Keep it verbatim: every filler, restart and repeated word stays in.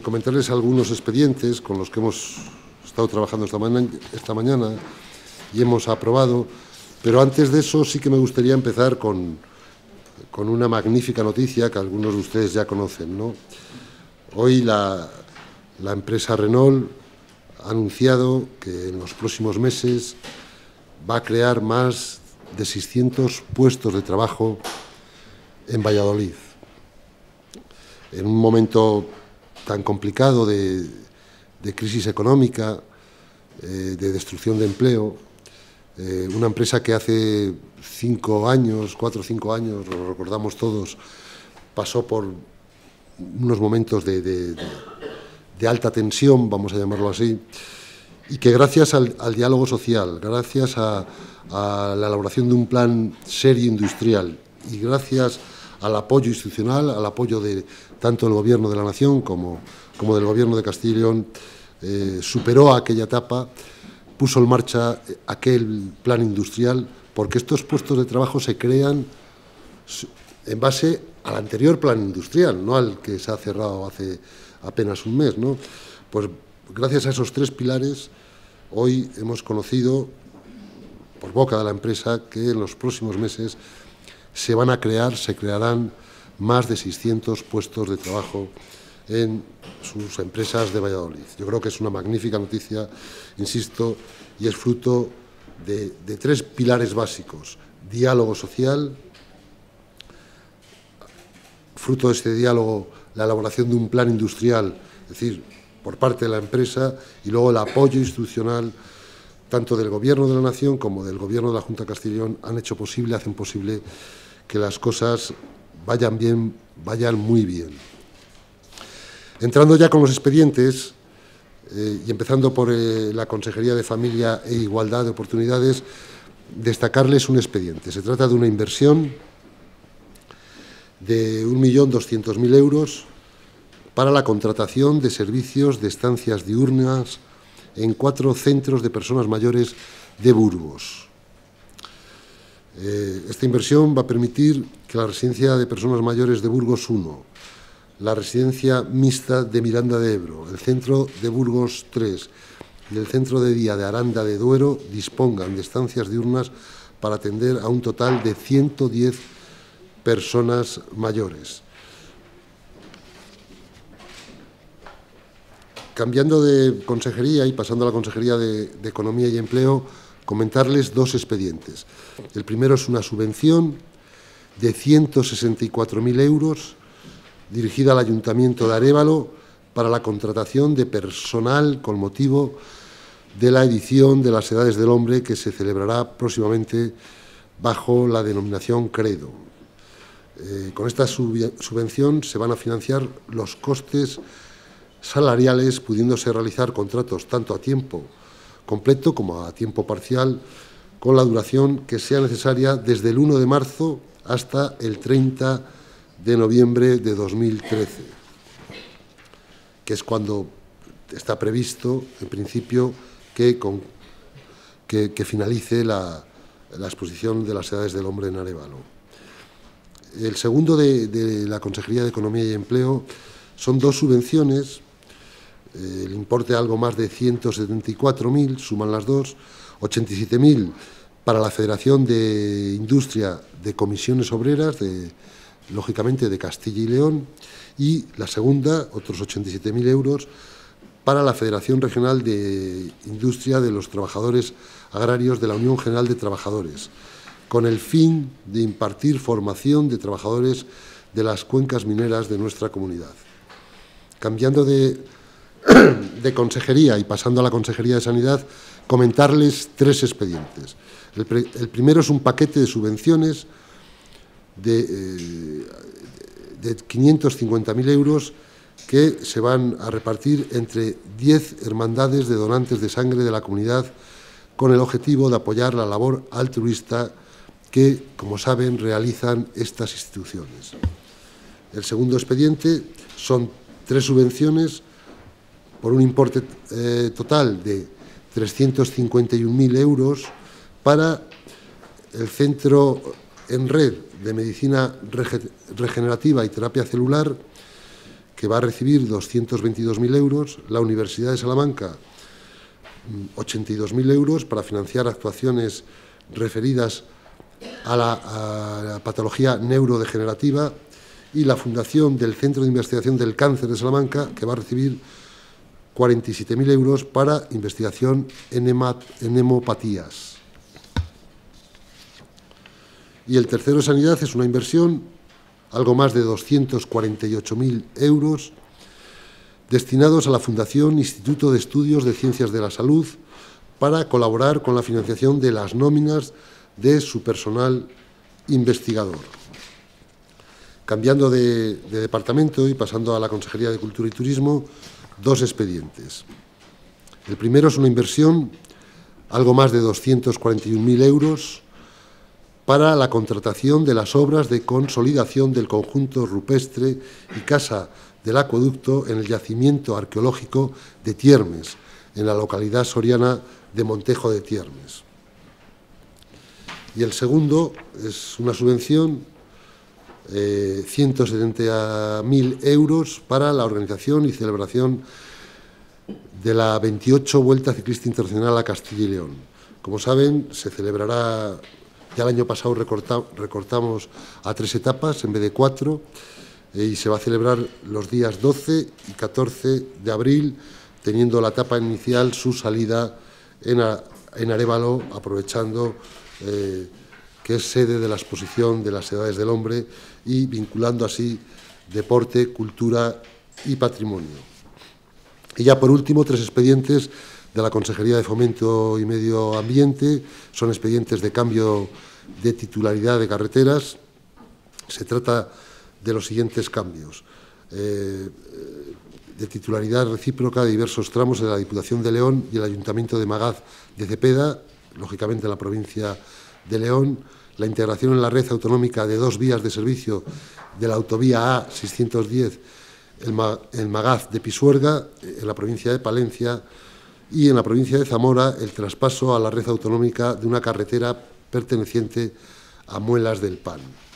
comentarles algunos expedientes con los que hemos estado trabajando esta, ma esta mañana y hemos aprobado, pero antes de eso sí que me gustaría empezar con, con una magnífica noticia que algunos de ustedes ya conocen, ¿no? Hoy la, la empresa Renault ha anunciado que en los próximos meses va a crear más de seiscientos puestos de trabajo en Valladolid. En un momento tan complicado de, de crisis económica, eh, de destrucción de empleo, eh, una empresa que hace cinco años, cuatro o cinco años, lo recordamos todos, pasó por unos momentos de, de, de, de alta tensión, vamos a llamarlo así, y que gracias al, al diálogo social, gracias a, a la elaboración de un plan serio industrial y gracias al apoyo institucional, al apoyo de tanto del Gobierno de la Nación como, como del Gobierno de Castilla y León, eh, superó aquella etapa, puso en marcha aquel plan industrial, porque estos puestos de trabajo se crean en base al anterior plan industrial, no al que se ha cerrado hace apenas un mes, ¿no? Pues gracias a esos tres pilares, hoy hemos conocido, por boca de la empresa, que en los próximos meses se van a crear, se crearán más de seiscientos puestos de trabajo en sus empresas de Valladolid. Yo creo que es una magnífica noticia, insisto, y es fruto de, de tres pilares básicos: diálogo social, fruto de este diálogo, la elaboración de un plan industrial, es decir, por parte de la empresa, y luego el apoyo institucional, tanto del Gobierno de la Nación como del Gobierno de la Junta de Castilla y León, han hecho posible, hacen posible que las cosas vayan bien, vayan muy bien. Entrando ya con los expedientes, eh, y empezando por eh, la Consejería de Familia e Igualdad de Oportunidades, destacarles un expediente. Se trata de una inversión de un millón doscientos mil euros para la contratación de servicios de estancias diurnas en cuatro centros de personas mayores de Burgos. Eh, esta inversión va a permitir que la residencia de personas mayores de Burgos uno, la residencia mixta de Miranda de Ebro, el centro de Burgos tres y el centro de día de Aranda de Duero dispongan de estancias diurnas para atender a un total de ciento diez personas mayores. Cambiando de consejería y pasando a la Consejería de, de Economía y Empleo, comentarles dos expedientes. El primero es una subvención de ciento sesenta y cuatro mil euros dirigida al Ayuntamiento de Arévalo para la contratación de personal con motivo de la edición de las Edades del Hombre que se celebrará próximamente bajo la denominación Credo. Eh, con esta sub subvención se van a financiar los costes salariales, pudiéndose realizar contratos tanto a tiempo completo como a tiempo parcial, con la duración que sea necesaria desde el uno de marzo hasta el treinta de noviembre de dos mil trece, que es cuando está previsto, en principio, que, con, que, que finalice la, la exposición de las Edades del Hombre en Arévalo. El segundo de, de la Consejería de Economía y Empleo son dos subvenciones. El importe algo más de ciento setenta y cuatro mil, suman las dos, ochenta y siete mil para la Federación de Industria de Comisiones Obreras, de, lógicamente de Castilla y León, y la segunda, otros ochenta y siete mil euros, para la Federación Regional de Industria de los Trabajadores Agrarios de la Unión General de Trabajadores, con el fin de impartir formación de trabajadores de las cuencas mineras de nuestra comunidad. Cambiando de de consejería y pasando a la Consejería de Sanidad, comentarles tres expedientes. El, pre, el primero es un paquete de subvenciones de, eh, de quinientos cincuenta mil euros que se van a repartir entre diez hermandades de donantes de sangre de la comunidad, con el objetivo de apoyar la labor altruista que, como saben, realizan estas instituciones. El segundo expediente son tres subvenciones por un importe eh, total de trescientos cincuenta y un mil euros para el Centro en Red de Medicina Rege- Regenerativa y Terapia Celular, que va a recibir doscientos veintidós mil euros, la Universidad de Salamanca ochenta y dos mil euros para financiar actuaciones referidas a la, a la patología neurodegenerativa, y la Fundación del Centro de Investigación del Cáncer de Salamanca, que va a recibir cuarenta y siete mil euros para investigación en, en hemopatías. Y el tercero de Sanidad es una inversión, algo más de doscientos cuarenta y ocho mil euros, destinados a la Fundación Instituto de Estudios de Ciencias de la Salud para colaborar con la financiación de las nóminas de su personal investigador. Cambiando de, de departamento y pasando a la Consejería de Cultura y Turismo, dos expedientes. El primero es una inversión, algo más de doscientos cuarenta y un mil euros, para la contratación de las obras de consolidación del conjunto rupestre y casa del acueducto en el yacimiento arqueológico de Tiermes, en la localidad soriana de Montejo de Tiermes. Y el segundo es una subvención, eh, ciento setenta mil euros, para la organización y celebración de la veintiocho Vuelta Ciclista Internacional a Castilla y León. Como saben, se celebrará, ya el año pasado recorta, recortamos a tres etapas en vez de cuatro, eh, y se va a celebrar los días doce y catorce de abril, teniendo la etapa inicial su salida en, a, en Arévalo, aprovechando eh, que es sede de la exposición de las edades del hombre y vinculando así deporte, cultura y patrimonio. Y ya por último, tres expedientes de la Consejería de Fomento y Medio Ambiente, son expedientes de cambio de titularidad de carreteras. Se trata de los siguientes cambios: eh, de titularidad recíproca de diversos tramos de la Diputación de León y el Ayuntamiento de Magaz de Cepeda, lógicamente en la provincia de León, la integración en la red autonómica de dos vías de servicio de la autovía A seiscientos diez en Magaz de Pisuerga, en la provincia de Palencia, y en la provincia de Zamora el traspaso a la red autonómica de una carretera perteneciente a Muelas del Pan.